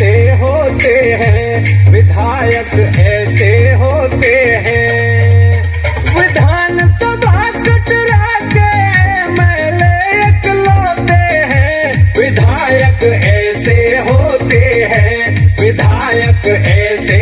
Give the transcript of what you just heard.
ऐसे होते हैं, विधायक ऐसे होते हैं। विधानसभा कचरा के मैले इकलौते हैं, विधायक ऐसे होते हैं, विधायक ऐसे